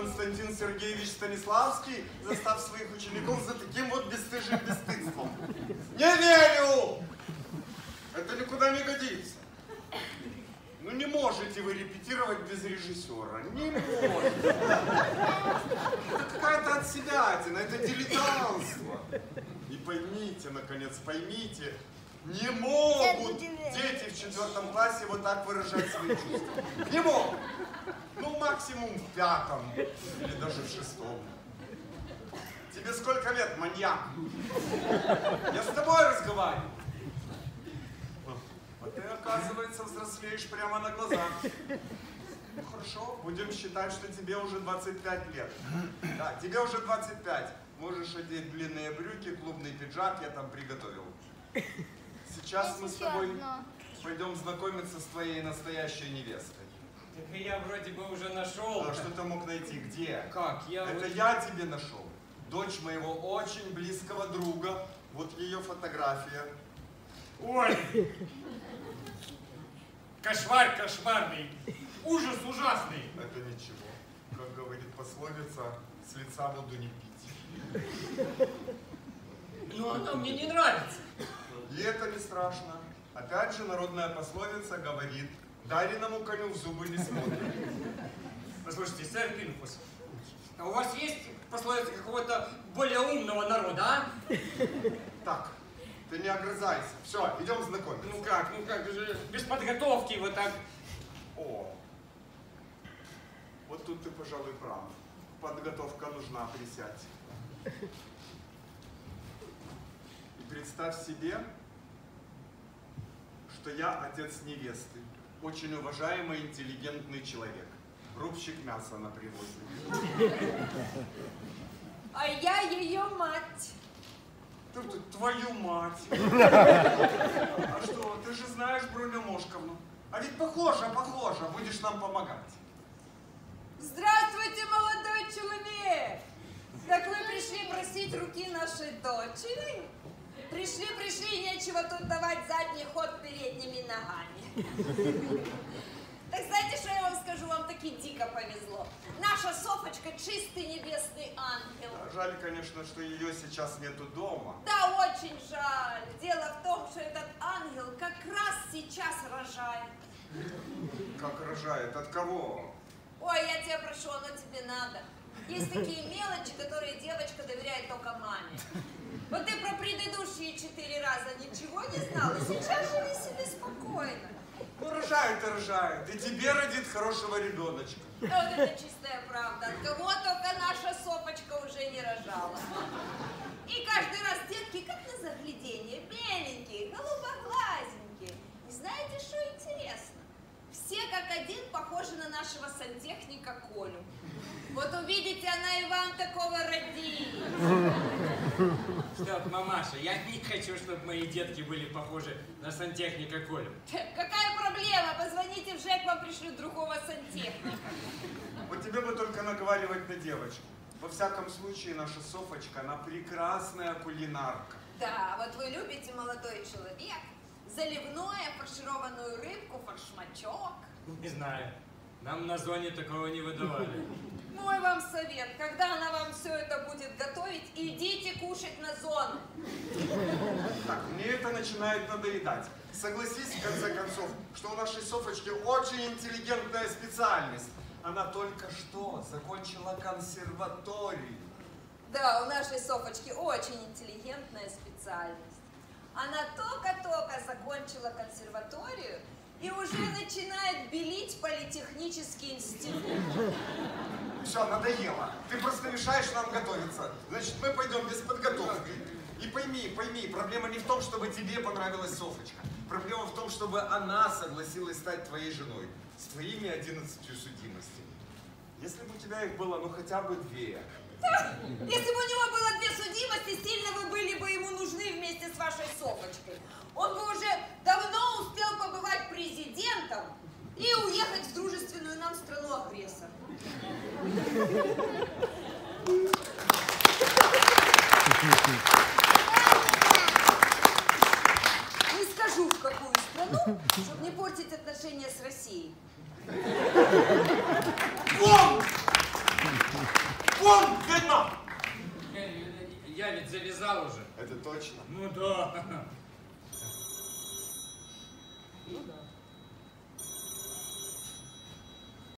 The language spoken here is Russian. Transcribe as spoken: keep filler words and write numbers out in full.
Константин Сергеевич Станиславский, застав своих учеников за таким вот бесстыжим бесстыдством. Не верю! Это никуда не годится. Ну не можете вы репетировать без режиссера. Не можете. Это какая-то отсебятина, это дилетантство. И поймите, наконец, поймите, не могут дети в четвертом классе вот так выражать свои чувства. Не могут. Ну, максимум в пятом или даже в шестом. Тебе сколько лет, маньяк? Я с тобой разговариваю. А ты, оказывается, взрослеешь прямо на глазах. Ну хорошо, будем считать, что тебе уже двадцать пять лет. Да, тебе уже двадцать пять. Можешь одеть длинные брюки, клубный пиджак, я там приготовил. Сейчас мы с тобой пойдем знакомиться с твоей настоящей невестой. Так я вроде бы уже нашел. А что ты мог найти? Где? Как? Я Это вот... я тебе нашел. Дочь моего очень близкого друга. Вот ее фотография. Ой! Кошмар кошмарный. Ужас ужасный. Это ничего. Как говорит пословица, с лица воду не пить. Но она мне не нравится. И это не страшно. Опять же, народная пословица говорит, дареному коню в зубы не смотрит. Послушайте, сэр Пинхус, а у вас есть пословица какого-то более умного народа, а? Так, ты не огрызайся. Все, идем знакомиться. Ну как, ну как же, без подготовки вот так. О, вот тут ты, пожалуй, прав. Подготовка нужна, присядь. И представь себе, что я отец невесты. Очень уважаемый, интеллигентный человек. Рубщик мяса на привозе. А я ее мать. Ты, ты, твою мать. А что, ты же знаешь Броню Мошковну. А ведь похоже, похоже, будешь нам помогать. Здравствуйте, молодой человек. Так вы пришли просить руки нашей дочери? Пришли, пришли, нечего тут давать задний ход передними ногами. Так знаете, что я вам скажу? Вам таки дико повезло. Наша Софочка чистый небесный ангел. Жаль, конечно, что ее сейчас нету дома. Да, очень жаль. Дело в том, что этот ангел как раз сейчас рожает. Как рожает? От кого? Ой, я тебя прошу, оно тебе надо. Есть такие мелочи, которые девочка доверяет только маме. Вот ты про предыдущие четыре раза ничего не знала, сейчас живи себе спокойно. Ну, рожает и рожает. И тебе родит хорошего ребеночка. Да вот это чистая правда. От кого только наша Софочка уже не рожала. И каждый раз детки, как на загляденье, беленькие, голубоглазенькие. И знаете, что интересно? Все как один похожи на нашего сантехника Колю. Вот увидите, она и вам такого родит. Что, мамаша, я не хочу, чтобы мои детки были похожи на сантехника Колю. Какая проблема? Позвоните в ЖЭК, вам пришлют другого сантехника. Вот тебе бы только наговаривать на девочку. Во всяком случае, наша Софочка, она прекрасная кулинарка. Да, вот вы любите, молодой человек, заливное, фаршированную рыбку, форшмачок. Не знаю, нам на зоне такого не выдавали. Мой вам совет, когда она вам все это будет готовить, идите кушать на зону. Так, мне это начинает надоедать. Согласись, в конце концов, что у нашей Софочки очень интеллигентная специальность. Она только что закончила консерваторию. Да, у нашей Софочки очень интеллигентная специальность. Она только-только закончила консерваторию и уже начинает белить политехнический институт. Все, надоело. Ты просто мешаешь нам готовиться. Значит, мы пойдем без подготовки. И пойми, пойми, проблема не в том, чтобы тебе понравилась Софочка. Проблема в том, чтобы она согласилась стать твоей женой. С твоими одиннадцатью судимостями. Если бы у тебя их было, ну, хотя бы две. Да, если бы у него было две судимости, сильно вы были бы ему нужны вместе с вашей Софочкой. Он бы уже давно успел побывать президентом и уехать в дружественную нам страну-агрессор. Не скажу, в какую страну, чтобы не портить отношения с Россией. Вон! Вон, видно! Я, я ведь завязал уже. Это точно. Ну да. Ну да.